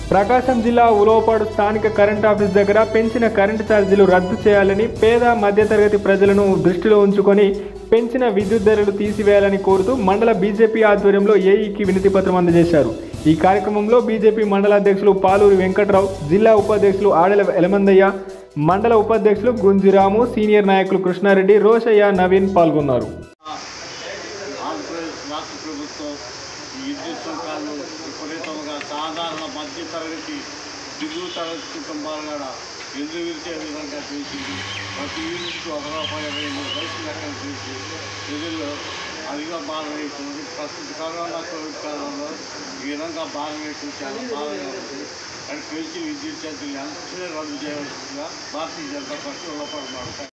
ప్రకాశం జిల్లా ఉలవపాడు స్థానిక current office దగ్గర పెంచిన కరెంటు ఛార్జీలు రద్దు చేయాలని పేద మధ్యతరగతి ప్రజలను దృష్టిలో ఉంచుకొని పెంచిన విద్యుత్ ధరలు తీసివేయాలని కోరుతూ మండల బీజేపీ ఆధ్వర్యంలో ఏఈకి వినతి పత్రం అందజేశారు। ఈ కార్యక్రమంలో బీజేపీ మండల అధ్యక్షులు పాలూరి వెంకట్రావు, జిల్లా ఉపాధ్యక్షులు ఆడెల ఎలమందయ్య, మండల ఉపాధ్యక్షులు గుంజిరాము, సీనియర్ నాయకులు కృష్ణారెడ్డి, రోషయ్య, నవీన్ పాల్గొన్నారు। విద్యుత్ సుంకాలు విపరీతంగా సాధారణ మధ్య తరగతి దిగువ తరగతి కుటుంబాలు కూడా ఎదురు విరిచే విధంగా చేసింది। ప్రతి యూనిట్కి ₹1.23 లెక్కలు చేసి ప్రజల్లో అధిక భారం వేస్తుంది। ప్రస్తుత కరోనా కోవిడ్ కాలంలో ఈ విధంగా భారం వేయడం చాలా బాధగా ఉంది। కానీ పెంచి విద్యుత్ ఛార్జీలు వెంటనే రద్దు చేయవలసిందిగా భారతీయ జనతా పార్టీ ఉలవపాడు